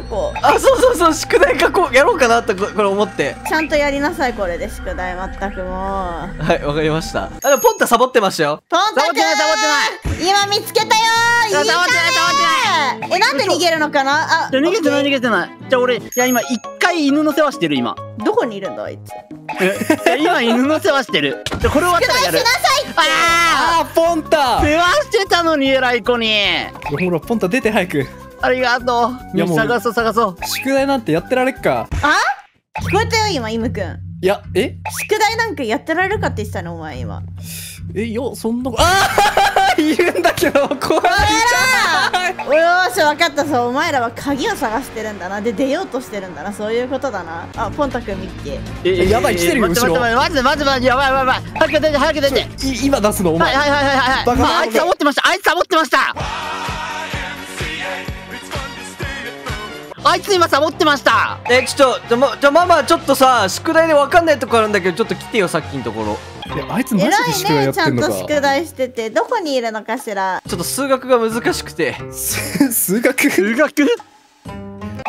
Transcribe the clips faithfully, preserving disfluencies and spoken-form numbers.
とこあ、そうそうそう、宿題書こう、やろうかなとここれ思って。 ちゃんとやりなさいこれで宿題まったくもう。 はい、わかりました。あ、でもポンタサボってましたよ。 ポンタくんサボってないサボって今見つけたよー。いいかねサボってないサボってー。え、なんで逃げるのかな。あ、 じゃあ逃げてない逃げてない。じゃあ俺いや今一回犬の世話してる今。 どこにいるんだあいつ。 えいや今犬の世話してる。じゃあこれ終わったらやる。 しなさいって。 ああーポンタあ世話してたのに偉い子に。 ほらポンタ出て早く。 ありがとう。 いやもう探そう探そう。 宿題なんてやってられっか。 あ、聞こえたよ今イムくん。 いやえ宿題なんかやってられるかって言ってたのお前今。 えいやそんなああいるんだけど怖い。 およーし分かったぞ。お前らは鍵を探してるんだな。で出ようとしてるんだな。そういうことだな。あ、ポンタくん見っけ。 えやばい来てるよ待って後ろ待って待って待ってやばいやばいやばい。早く出て早く出て。 い今出すのお前。 はいはいはいはいはい。 バカまああいつサボってました。あいつサボってました。あいつ今サボってました。 え、ちょっと、じゃ、ま、じゃ、ママ、ちょっとさ、宿題でわかんないとこあるんだけど、ちょっと来てよ、さっきのところ。 いやあいつマ偉ジで宿題やいね。ちゃんってんのか。 と宿題してて。どこにいるのかしら。 ちょっと数学が難しくて。 数学数学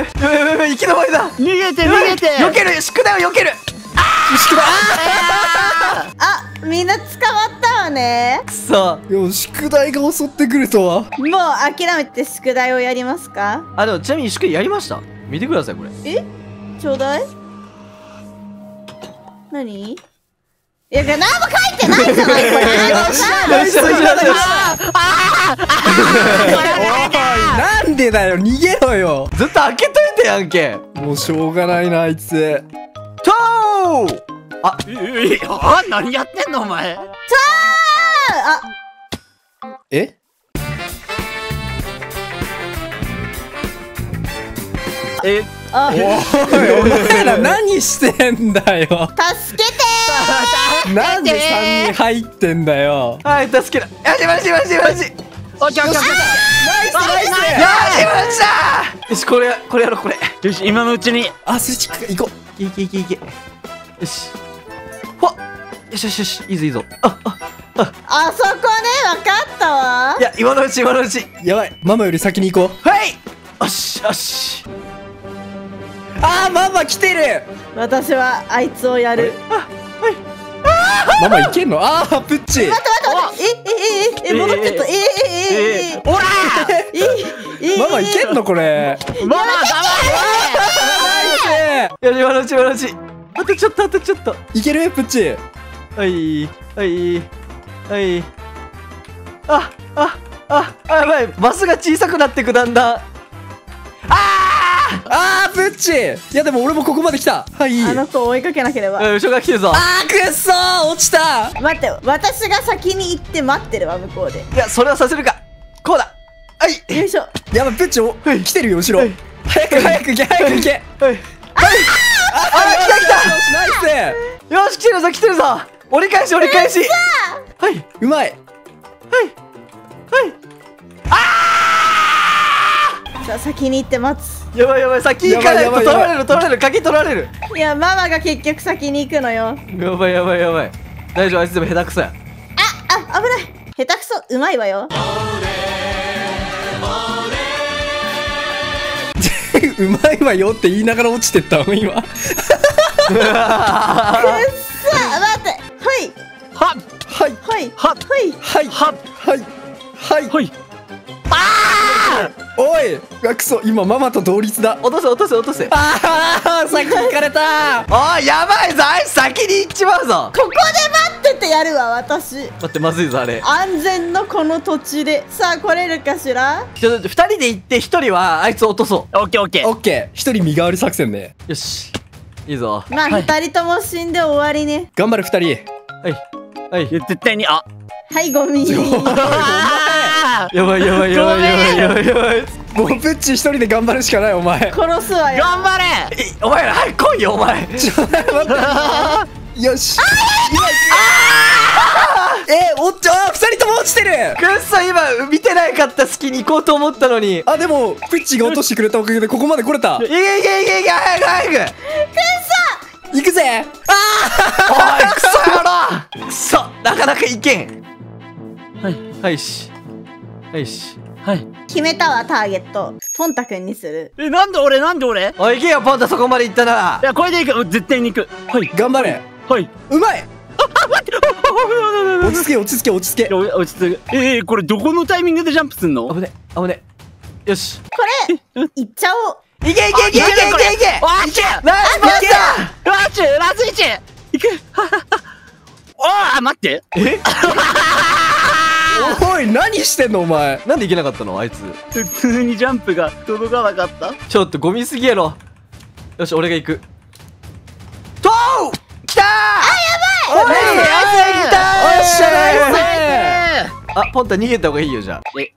やばいやばい、行き止まりだ。 逃げて逃げて。 避ける、宿題を避ける。宿題、 あ、みんな捕まったわね。 くそ。 よ、宿題が襲ってくるとは。 もう諦めて宿題をやりますか？ あ、でもちなみに宿題やりました。見てくださいこれ。 え、ちょうだい。何？いや、何も書いてないじゃないこれ。 よしよしよしよし。 なんでだよ、逃げろよ。 ずっと開けといてやんけ。 もうしょうがないな、あいつ。 とー。あ、 えあ、何やってんのお前。 あ、 ええあ、 おい、お前ら何してんだよ。 助けてなんでさんにん入ってんだよ。 はい、助ける。よし、マジマジマジ。よし、 おちょちょちょ。 ナイスナイス。 マジ。よし、これ、これやろう、これ。 よし、今のうちに。 あ、スイッチ行こう。 いけいけいけいけ。よし。ほっ。よしよしよし、いいぞいいぞ。あ、あ、 あそこね、分かったわい。や、今のうち今のうち。 やばい、ママより先に行こう。 はい。よしよし。 あー、ママ来てる。 私はあいつをやる。 ママいけんの？あー、プッチ。 待って待って待って、え、え、え、え、戻ってった、え、え、え、え、え、 おらえ、 ママいけんのこれ。 ママナイス。 よし、今のうち今のうち。あとちょっとあとちょっと。 いけるプッチ。 はいはいはいああああやばいマスが小さくなってくだんだんあープッチ。いやでも俺もここまで来た。はい。 あの子を追いかけなければ。 うん後ろが来てるぞ。 あーくっそー落ちた。 待って私が先に行って待ってるわ向こうで。 いやそれはさせるか。こうだはいよいしょ。 やばいプッチお来てるよ後ろ。 はい早く早く行け早く行け。 はいはいああ来た来よしナイス。 たよし来てるぞ来てるぞ折り返し折り返しはいうまい。 はいはいさあ先に行って待つ。 やばいやばい先行かないと取やばいやばいられる取られる鍵取られるいやママが結局先に行くのよ。 やばいやばいやばい大丈夫あいつでも下手くそやあ危ない下手くそ。うまいわよ。 うまいわよって言いながら落ちてったわ今。 くっそ待ってはいはっはいはいはっはいはいはっはいはいはいおい。うわくそ今ママと同率だ。 落とせ落とせ落とせああ先行かれた。 おいやばいぞあいつ先に行っちまうぞここで待っててやるわ私。 待ってまずいぞあれ安全のこの土地でさあ来れるかしら。 ちょっとふたりで行ってひとりはあいつを落とそオッケーオッケーオッケー一人身代わり作戦ね。 うよしいいぞまあはい二人とも死んで終わりね。 頑張る二人。 はいはいいや絶対にあはいゴミ。 あーやばいやばいやばいやばいやばいやばいもうプッチ一人で頑張るしかないお前。 殺すわよ。 頑張れえお前ら早く来いよお前ちょ待ってよし。えおっちょあ二人とも落ちてる。 くっそ今見てないかった隙に行こうと思ったのにあでもプッチが落としてくれたおかげでここまで来れた。 いけいけいけいけ早く早く行くぜ。 おいクソ野郎クソなかなかいけんはいはいしはいしはい決めたわターゲット。ポンタくんにする。 えなんで俺なんで俺いおい行けよポンタそこまで行ったならやこれでいく絶対に行くはい頑張れ。 はいうまい。 あ待ってあ落ち着け落ち着け落ち着け。 お落ち着くえー、これどこのタイミングでジャンプすんの危ね危ねよしこれ行っちゃおう。 いけいけいけいけいけいけわーっちゅナイスポンタわーっちゅラスイチ行くおー待ってえおい何してんのお前。 なんで行けなかったのあいつ普通にジャンプが届かなかったちょっとゴミすぎやろよし俺が行くとうきたーあやばいおいナイス来たーおっしゃナイス。 あポンタ逃げた方がいいよじゃえ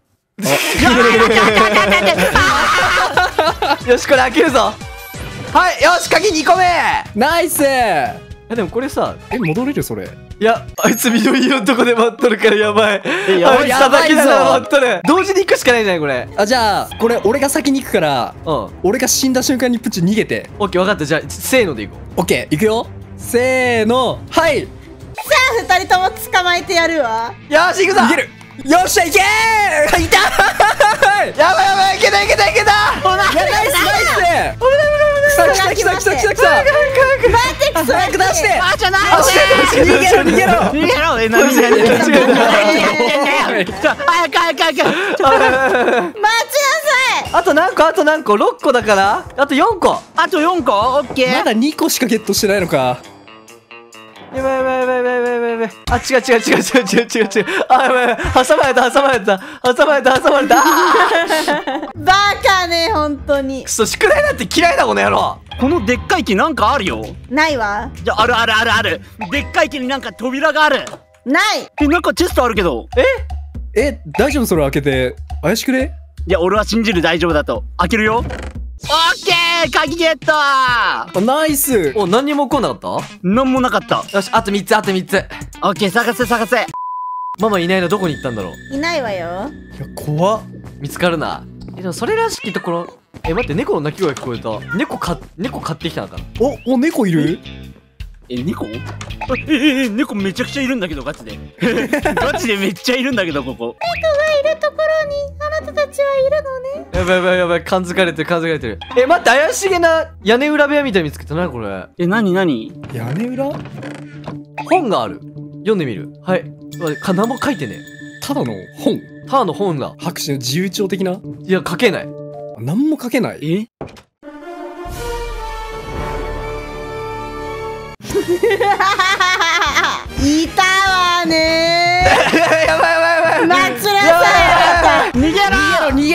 あよしこれ開けるぞはいよし鍵にこめナイス。 えでもこれさえ戻れるそれ。 いやあいつ緑色のとこで待っとるからやばいえやばいあいつ叩きながら待っとる同時に行くしかないじゃないこれあじゃあこれ俺が先に行くからうんオ俺が死んだ瞬間にプチ逃げて。 ッケー分かったじゃあせーので行こオッケー行くよ。せーのはいさあ二人とも捕まえてやるわ。 うよし行くぞ逃げる。よっしゃ行けー。いたー。 やばいやばいいけたいけたいけたおなナイスナイス。来た来た来た来た来た来た。 待ってクソ早く出して。 あじゃない逃げろ逃げろ。 逃げろえ何何何何何何ちょ早く早く早くちょ待ちなさい。 あと何個あと何個ろっこだからあとよんこあとよんこオッケーまだにこしかゲットしてないのか。 やばいやばいやばいやばいやばいやばいやばいあ違う違う違う違う違う違う違うあやばいやばい挟まれた挟まれた挟まれた挟まれたあーバカね本当にく。そ宿題なんて嫌いだこの野郎このでっかい木なんかあるよないわ。 じゃああるあるあるあるでっかい木になんか扉があるない。 えなんかチェストあるけどええ大丈夫それ開けて怪しくね。 いや俺は信じる大丈夫だと開けるよオッケー鍵ゲットあナイス。 お何にも起こんなかったなんもなかったよしあとみっつあとみっつオッケー探せ探せママいないのどこに行ったんだろういないわよ。 いや怖っ。 見つかるなえでもそれらしきところえ待って猫の鳴き声聞こえた猫か猫買ってきたのかなおお猫いる。 え猫えええ猫めちゃくちゃいるんだけどガチでガチでめっちゃいるんだけどここいるところにあなたたちはいるのね。 やばいやばいやばい感づかれてる感づかれてるえ待って怪しげな屋根裏部屋みたいに見つけたなこれえなになに屋根裏。 本がある読んでみるはい待ってか何も書いてねただの本。 ただの本だ白紙の自由帳的な。 いや書けない何も書けない。 え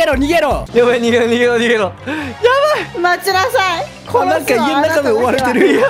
げろ逃げろ。 やばい、逃げろ逃げろ逃げろ。やばい。 待ちなさい。 あなんか家の中で追われてる。 よいしょ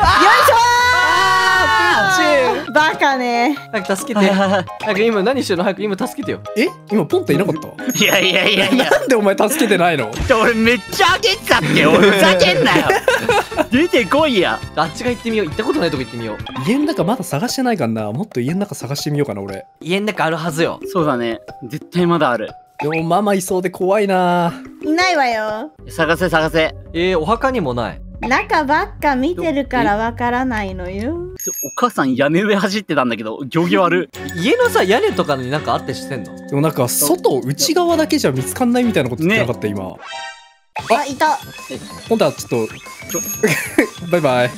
あー。バカね。 早く助けて。早く今何してるの？早く今助けてよ。 え今ポンタいなかった？ いやいやいやいや、 なんでお前助けてないの？ 俺めっちゃ上げてたって俺ふざけんなよ。出てこいや。 あっちが行ってみよう。行ったことないとこ行ってみよう。 家の中まだ探してないかな。もっと家の中探してみようかな俺。 家の中あるはずよ。 そうだね、絶対まだある。 でもママいそうで怖いな。 いないわよ。 探せ探せ。 えー、お墓にもない。 中ばっか見てるからわからないのよ。 お母さん屋根上走ってたんだけど行儀悪い。 家のさ屋根とかになんかあってしてんの？ でもなんか外内側だけじゃ見つかんないみたいなこと言ってなかった、今。 あ、いた。 ポンタちょっとバイバイ。 よ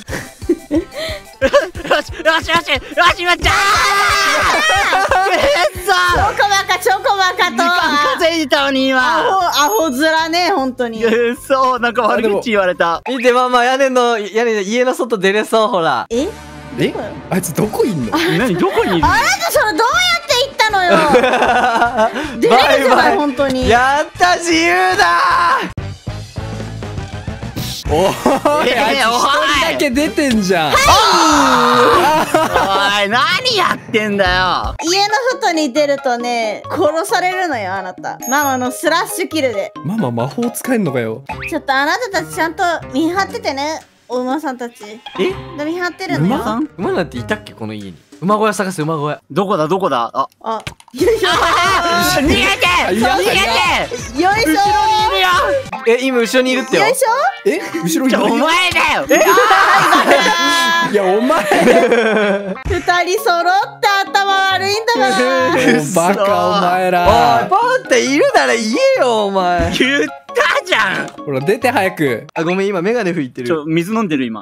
しよしよしよしまっちゃー。くっそチョコバカ、チョコバカと。 時間稼いでたのにアホ、 今。 アホ面ね、本当に。 くっそ、なんか悪口言われた。 見てママ、屋根の屋根で家の外出れそう。ほら。 え？ えあいつどこいんの？ 何どこにいる？ あなたそれどうやって行ったのよ。出れるじゃない、本当に。 やった自由だおい、 えーあいつ一人だけ出てんじゃん。 おい、何やってんだよ。 家の外に出るとね、殺されるのよ、あなた。ママのスラッシュキルで。 ママ魔法使えんのかよ。 ちょっとあなたたちちゃんと見張っててね、お馬さんたち。 え見張ってるのよ。 馬さん？ 馬なんていたっけこの家に。馬小屋探せ、馬小屋。 どこだどこだ。あ、 あ、よいしょ逃げていや逃げて。 よいしょ後ろにいるよ。 え、今後ろにいるってよ。 よいしょえ後ろにじゃあお前だよ。 いやお前二人揃って頭悪いんだからバカお前おい、 ら。 ポンっているなら言えよ、お前。 言ったじゃん。 ほら出て早く。 あ、ごめん、今メガネ拭いてちょ、 る。 水飲んでる今。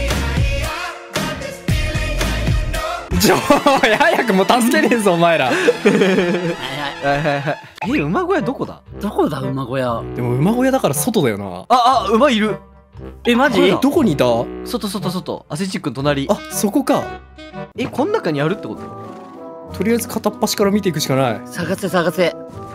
ちょ早くもう助けねえぞお前ら。 はいははいはいはい。え、馬小屋どこだ？ い。どこだ馬小屋。 でも馬小屋だから外だよな。 あ、あ、馬いる。 え、マジこれだどこにいた？ 外外外。アスチックの隣。 あそこか。 え、こん中にあるってこと？ とりあえず片っ端から見ていくしかない。 探せ探せ。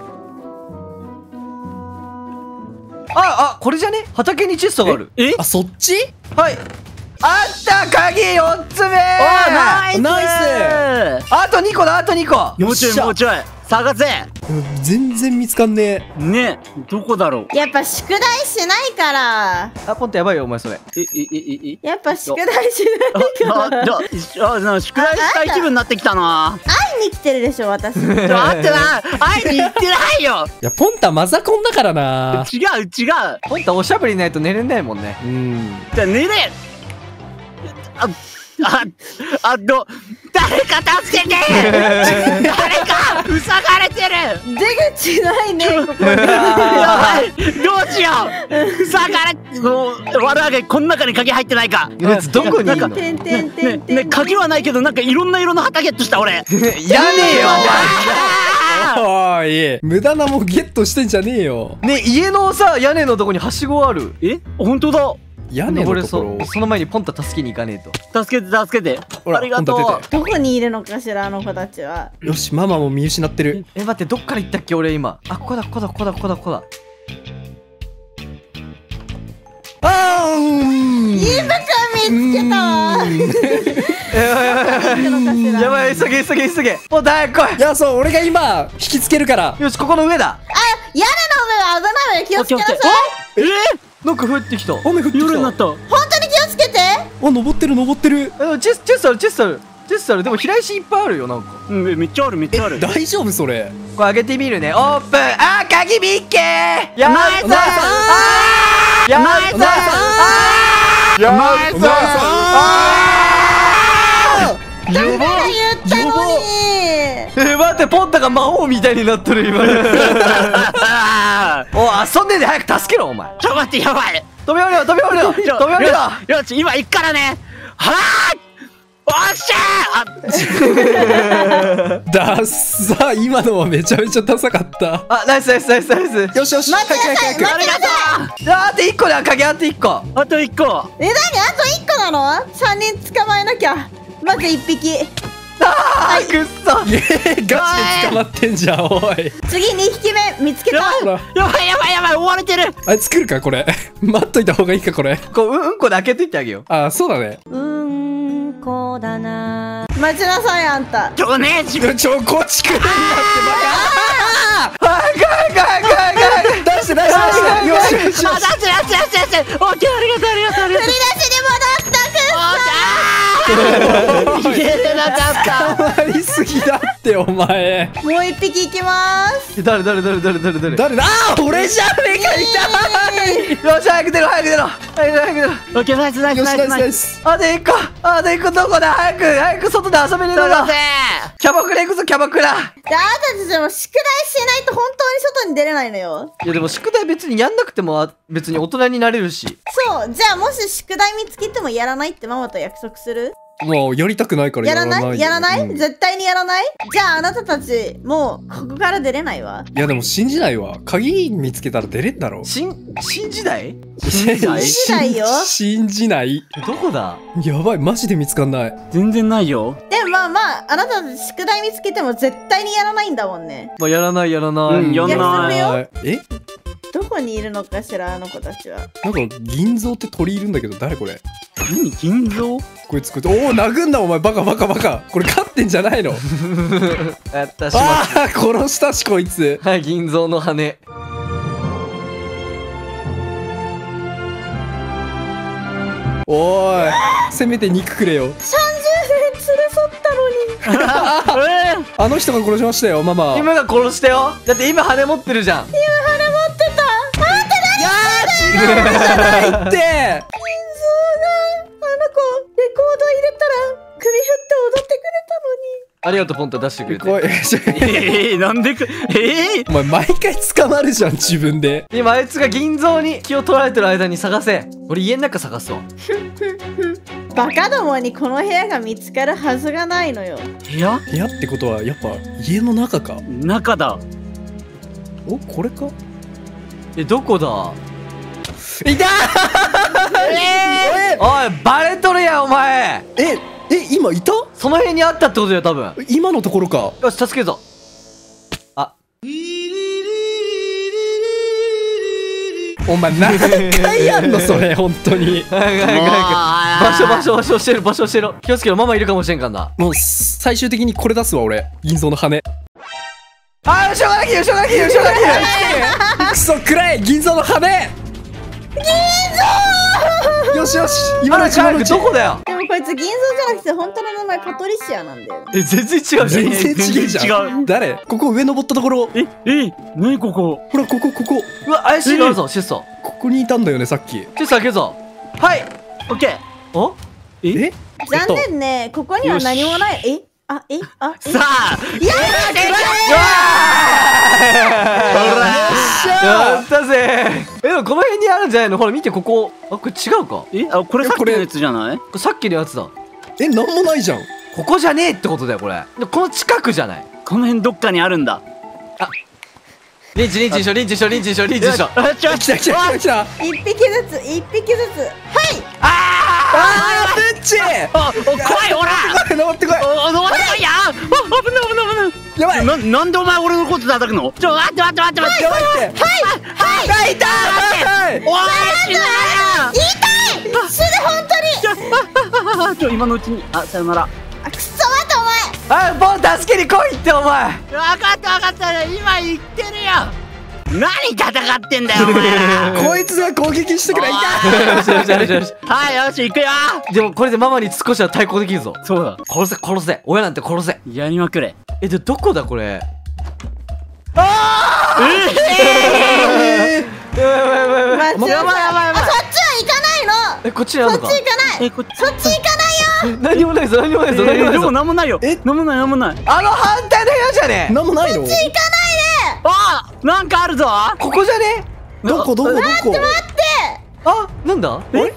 あ、あ、これじゃね？畑にチェストがある。 えあそっち？ はい。あった鍵よっつめー。 ナイスナイあとにこだ、あとにこ。 もうちょいもうちょい探せ。 うん全然見つかんねえ。 ね、どこだろう。 やっぱ宿題しないからあ、ポンってやばいよ、お前それ。 え、え、え、え、え。 やっぱ宿題しないあ、 からあ、じゃあ、あ、なんか宿題したい気分になってきたな。 会いに来てるでしょ私ちょ、待ってな、会いに行ってないよ。 いやポンタマザコンだからな。 違う、違う。 ポンっておしゃべりないと寝れないもんね。 うんじゃあ寝れ。あ、あ、あの、誰か助けて。誰か塞がれてる。 出口ないねここにやばい、どうしよう。塞がれ、もう、悪あげ、この中に鍵入ってないか。 やつどこにいんの？ てんてんてねん、てんね、鍵はないけど、なんかいろんな色の旗ゲットした俺。 やねえよ、 あおい無駄なもんゲットしてんじゃねえよ。 ね、家のさ屋根のとこにはしごある。 え、本当だ。 屋根登れのところ。 そう。その前にポンタ助けに行かねえと。 助けて助けて。 ほらありがとうポンタ出。て。 どこにいるのかしらあの子たちは。 よしママも見失ってる。 え、待って、どっから行ったっけ俺今。あ、ここだここだここだここだここだ。 あーうん見つけたわやばいやばい行くのかしら。 やばい、急げ急げ急げ。もう早く来いやそう俺が今引きつけるから。 い。よし、ここの上だ。 屋根の上は危ないわよ気をつけなさい。 えなんか降ってきた。 雨降ってきた。 夜になった。 本当に気をつけて。 あ登ってる登ってる。 え、チェスチェスあるチェスあるチェスある。でも平石いっぱいあるよ、なんか。 うん、めめっちゃあるめっちゃある。 大丈夫それ？ これ開けてみるね。オープン。あー、鍵見っけー。やナイスったー。あー、やったー。 ナイスあー、やったー。 やば言ったのに。 え、待って、ポンタが魔王みたいになってる今。 あーおい、遊んでで早く助けろお前。 ちょ待って、やばい。 飛び降りろ飛び降りろ飛びちょ降りろ。 よよし、今行くからね。はーい。おっしゃー。 ダッサ今のはめちゃめちゃダサかった。 あ、ナイスナイスナイスナイス。 よしよし待ってなさい早く早くありがとじゃああといっこだ。鍵あといっこ。 う。あと一個。 え、なにあと一個なの？三人捕まえなきゃ。まず一匹。 あくっそ。 イエーイ、ガチで捕まってんじゃん、おい。 次にひきめ見つけた。 ほら、 やばいやばいやばい、追われてる。 あれ作るかこれ。待っといた方がいいかこれ。 こううんうんこで開けといてあげよう。 あ、そうだね。 うんこだな。待ちなさいあんた。 ちょね自分ちょ、こっち来るんだってバ早く早く早く早く早く。 カ。出して出して出して。よしよしよし。 あ、出して出して出して出して。オッケー、ありがとうありがとうありがとう。 振り出しに戻ったくっ入れなかった。 溜まりすぎだってお前。 そ。もう一匹いきまーす。 誰誰誰誰誰誰。 誰だ。あー、俺じゃねえか。痛い。 よし早く出ろ早く出ろ早く出ろ早く出ろ。 オッケー、ナイスナイスよしナイスナイスナイス。 ナイス。 あと一個あと一個どこだ。早く早く外で遊びに行こうぞ。キャバクラ行くぞキャバクラ。 であなたたちも宿題しないと本当に外に出れないのよ。 いやでも宿題別にやんなくてもあ別に大人になれるし。 そうじゃあもし宿題見つけてもやらないってママと約束する？ もうやりたくないからやらないやらない、 うん絶対にやらない。じゃああなたたちもうここから出れないわ。 いやでも信じないわ。鍵見つけたら出れんだろ。 新新時代信じない信じないよ。 信じない。 どこだ。 やばい、マジで見つかんない。 全然ないよ。 でもまあまああなたたち宿題見つけても絶対にやらないんだもんね。 まあやらないやらない、 うんやんない約束よ。え、 どこにいるのかしらあの子たちは。 なんか銀蔵って鳥いるんだけど誰これ。 何、銀蔵？ こいつこいつ。おお、殴んなお前、バカバカバカ。これ勝ってんじゃないの。 やったしまああ、殺したしこいつ。 はい銀蔵の羽。 おーい、せめて肉くれよ。 さんじゅうねん連れ添ったのに。 えーあの人が殺しましたよママ。 今が殺してよ。だって今羽持ってるじゃん。 今羽持ってた。あんた何いやー、違うじゃないって。 金蔵があの子レコード入れたら首振って踊ってくれたのに。 ありがとうポンタ出してくれて。 こい、 えー、なんでく、えー、 お前毎回捕まるじゃん自分で。 今あいつが銀蔵に気を取られてる間に探せ。俺家の中探すわ。 バカどもにこの部屋が見つかるはずがないのよ。 部屋？ 部屋ってことはやっぱ家の中か。 中だ。 お、これか。 えどこだ。 いたー。えおいバレとるやんお前。 ー、ええ、今いた。 その辺にあったってことだよ多分。 今のところか。 よし助けるぞ。あお前何回やんのそれ本当に。 早く早く早く場所場所場所してる場所してる。気をつけろママいるかもしれんからな。 もう最終的にこれ出すわ俺。銀蔵の羽。 あーしょうがないよしょうがないよしょうがないよ。 クソくらい銀蔵の羽。銀蔵。よしよし、今のうち今のうち。 どこだよ。 でもこいつ銀蔵じゃなくて本当の名前パトリシアなんだよ。 え全然違うじゃん。 全然違うじゃん。 全然違う。 誰？ここ上登ったところ。 え、え、何ここ？ ほらここここ。 うわ怪しいのあるぞシュッソ。 ここにいたんだよねさっき。 シュッソ開けるぞ。はいオッケー。 おえ？ 残念ね、ここには何もない。えあ、えあ、えさあ、 いややったぜ。えでもこの辺にあるんじゃないの。ほら見てここ。あこれ違うか。こえ、あ、これさっきのやつじゃない？ れさっきのやつだ。 え、なんもないじゃん。 ここじゃねえってことだよこれ。でこの近くじゃない。 この辺どっかにあるんだ。 リンチリンチしょリンチしょリンチしょリンチしょ。 あ、ちょ、 来た来た来た来た。 一匹ずつ、一匹ずつ。はいあー、プッチ。 あ、お、怖い、ほら。 登ってこい。 お、登ってこいや。あ、危ない危ない危ない。 やばい。 な、なんでお前俺のこと叩くの？ちょ、待って待って待って待って。 やばいって。 はいはいあ、痛い。 おい、死ぬなよ。 痛い死ぬ本当に。 ちょ、今のうちに、あ、さよなら。 あ、くっそ待ってお前。 あボン助けに来いってお前。 分かった分かった今言ってるよ。何戦ってんだよお前ら。 こいつが攻撃してくれ。痛い。 よしよしよしよし。 はい、よし行くよ。 でもこれでママに少しは対抗できるぞ。 そうだ、 殺せ殺せ親なんて殺せ。 やりまくれ。 えでどこだこれ。 えーやばいやばいやばいやばい。 待ってやばいやばいやばいあ、そっちは行かないの。 えこっちにあるのか。 そっち行かない。 え、こっち。 そっち行かないよ。 え何もないぞ何もないぞ何もえでもないぞ。 なんもないよ。 えなんもないなんもない。 あの反対の部屋じゃねえ。 なんもないの？ 行かないで。 あ、なんかあるぞ。 ここじゃねえ。 どこどこどこ？ 待って。 あなんだ。 え？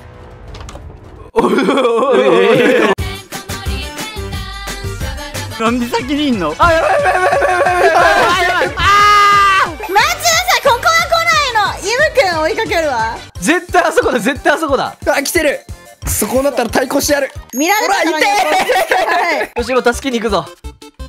なんで先にいんの？ あやばいやばいやばいやばいやばいやばい。 やばいあ待ちなさい、ここは来ないの。イムくん追いかけるわ。 絶対あそこだ絶対あそこだ。 あ、来てる。そこになったら対抗してやる。 見られたからほら痛い。 よし今助けに行くぞ。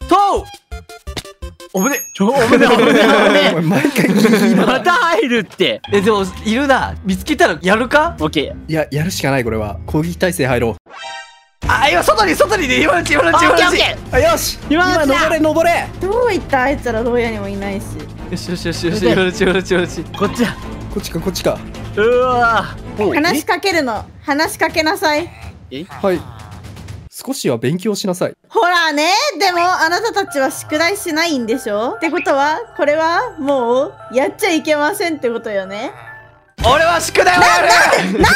とうおぶねちょ、危ね危ね危おね前毎回ギリギリだまた入るって。 え、でも、いるな。見つけたらやるか？ オッケー。 いや、やるしかないこれは。攻撃態勢入ろう。 あ、今、外に、外にね、今のうち、今のうち、今のうち。 オッケーオッケあ、よし今のうちだ登れ登れ。 どういったあいつら牢屋にもいないし。 よしよしよしよし、今のうち、今のうち、今のうち。 ー。こっちだ。 こっちかこっちか。 うわー。 話しかけるの。話しかけなさい。 はい。少しは勉強しなさい。 ほらね、でもあなたたちは宿題しないんでしょ？ってことは、これはもうやっちゃいけませんってことよね。 俺は宿題をやる。 やんない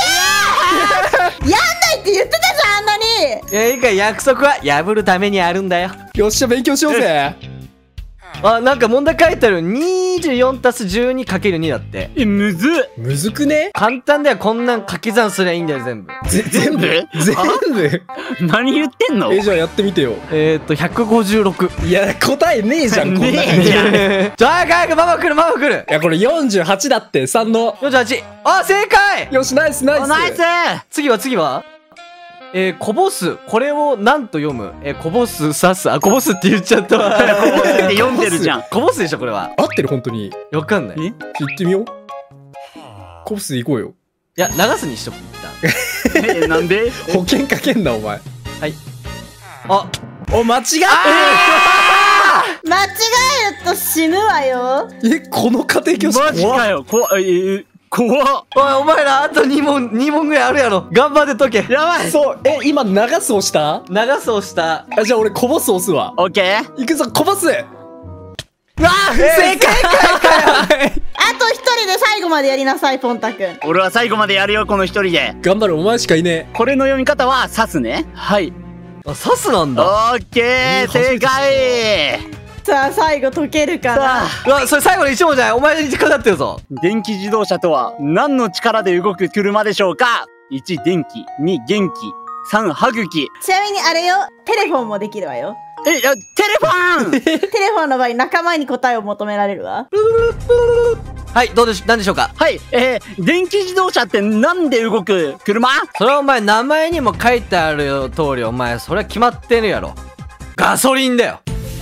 って言ってたじゃん、あんなに。 いや、いいか、約束は破るためにあるんだよ。 よっしゃ勉強しようぜ。 あ、なんか問題書いてある。にじゅうよんたすじゅうにかけるにだって。 え、むずっ。 むずくね？ 簡単だよ、こんなん掛け算すりゃいいんだよ、全部。 ぜ全部全部何言ってんの？ え、じゃあやってみてよ。 えーっと、ひゃくごじゅうろく。 いや、答えねえじゃん、こんなねの。 えじゃん。 じゃあ、早くママ来る、ママ来る。 いや、これよんじゅうはちだって、さんの。 よんじゅうはち。あ、正解。 よし、ナイスナイス。 ナイス。 次は、次はえー、こぼす。これを何と読む？えー、こぼす、さす。あ、こぼすって言っちゃったわ。 こぼすって読んでるじゃん。 こぼすでしょ、これは。 合ってる、本当に。 わかんない。いえ？ 行ってみよう。コブスで行こうよ。 や、流すにしとく、一旦。 え、なんで？ 保険かけんな、お前。 はい。あ、 お、間違って間違えると死ぬわよ。 る。え、この家庭教師マジかよ。こ、えー、怖っ。 おい、お前ら、あとに問、に問ぐらいあるやろ。頑張って解け。 やばい。 そう、え、今流す押した流すをした。 あ、じゃあ俺こぼす押すわ。 オッケー。 行くぞ、こぼす。 うわー、正解かよ。 あと一人で最後までやりなさい、ポンタくん。 俺は最後までやるよ、この一人で。 頑張る、お前しかいねこれの読み方は刺すね。はい。 あ、刺すなんだ。 オッケー、正解。 さあ、最後解けるかな。 さあ、 うわ、それ最後の一問じゃない。お前にかかってるぞ。 電気自動車とは何の力で動く車でしょうか？ いち 電気、に元気、さん歯茎。 ちなみにあれよ、テレフォンもできるわよ。 え、あ、テレフォンテレフォンの場合、仲間に答えを求められるわ。 はい、どうでし、なんでしょうか。 はい、えー、電気自動車ってなんで動く車？ それはお前、名前にも書いてあるよ通り、お前、それは決まってるやろ。ガソリンだよ。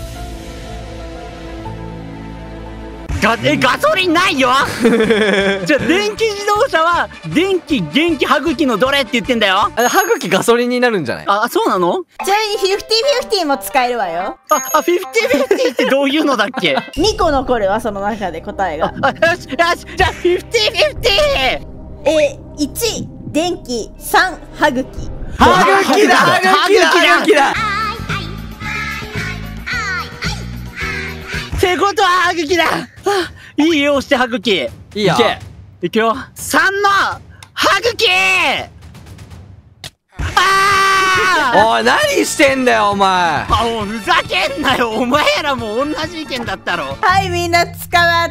ガえガソリンないよじゃあ電気自動車は電気元気歯茎のどれって言ってんだよ。 あ、歯茎ガソリンになるんじゃない？ あ、そうなの？ ちなみにフィフティフィフティも使えるわよ。 あ、あ、フィフティフィフティってどういうのだっけ？ にこ残るわ、その中で答えが。 あ、よしよし、じゃあフィフティフィフティ。 えー、いち、電気、さん、歯茎。 歯茎だ、歯茎だ、歯茎だ。 ってことは歯茎だ。いいよ、押して歯茎。 いいよ。 いけ。 いくよ。さんの歯茎。あおい、何してんだよ、お前。 あ、もうふざけんなよ。お前らも同じ意見だったろ。 はい、みんな捕まった。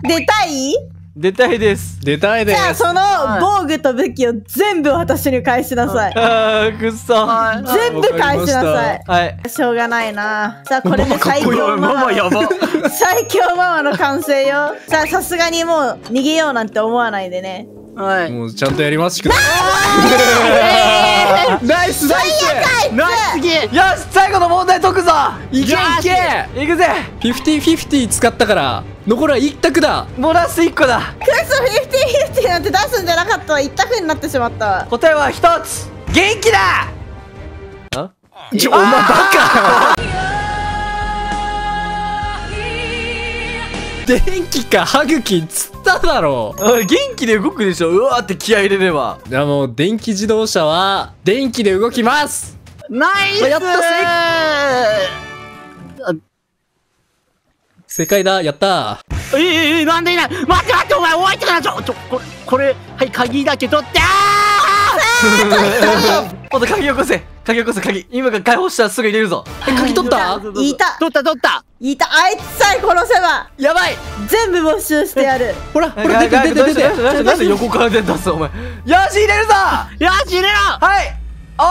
出たい？ 出たいです。 出たいでじゃあ、 す。 その防具と武器を全部私に返しなさい。 あー、くっそ。ははい全部返しなさい。 い。 しょうがないな。さあ、これで最強ママママやば。 最強ママの完成よ。さあ、さすがにもう逃げようなんて思わないでね。 はい。 もうちゃんとやりますください。ナイスナイス。 ナイスすげえ。 よし、最後の問題解くぞ。 いけいけ。 いくぜ。 フィフティフィフティ使ったから残りは一択だ。 もうラストいっこだ。 クソフィフティフィフティなんて出すんじゃなかったわ。一択になってしまったわ。 答えは一つ。元気だ。あ、 ちょお前バカ。電気か歯茎つっただろ。 あ、元気で動くでしょ。うわーって気合い入れれば。 いやもう電気自動車は電気で動きます。 ナイス。 やった正解だ。やったー。 えええ、なんでいない。待って待って、お前覚えてからちょちょこれこれはい鍵だけ取って。あもっと鍵起こせ。鍵起こせ、鍵。今が解放したらすぐ入れるぞ。 え鍵取ったーいた取った取った。 いた。あいつさえ殺せばやばい。 全部没収してやる。 ほらほら出て出て出てなんでなんで横から出たんすお前。よし、入れるぞ。 よし入れろ。 はい。おー。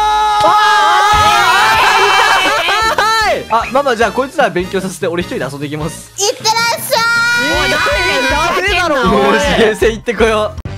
はい。あ、ママ、じゃあこいつら勉強させて俺一人で遊んでいきます。 いってらっしゃい。 おい、なんでダメだろもう次元線行ってこよう。